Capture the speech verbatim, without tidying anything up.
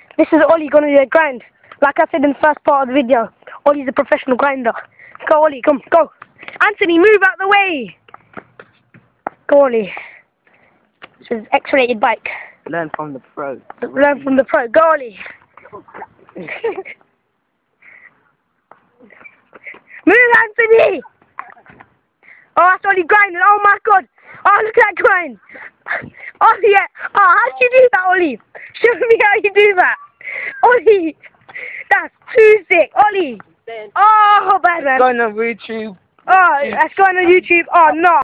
This is Ollie gonna do a grind. Like I said in the first part of the video, Ollie's a professional grinder. Go Ollie, come, go. Anthony, move out the way. Go Ollie. This is X-rated bike. Learn from the pro. Learn from the pro. Go Ollie. Move Anthony! Oh, that's Ollie grinding. Oh my god. Oh, look at that grind. Oh yeah. Oh, how did you do that, Ollie? Show me how you do that. Ollie. That's too sick. Ollie. Oh, bad man. Going on YouTube. Oh, that's going on YouTube. Oh, no.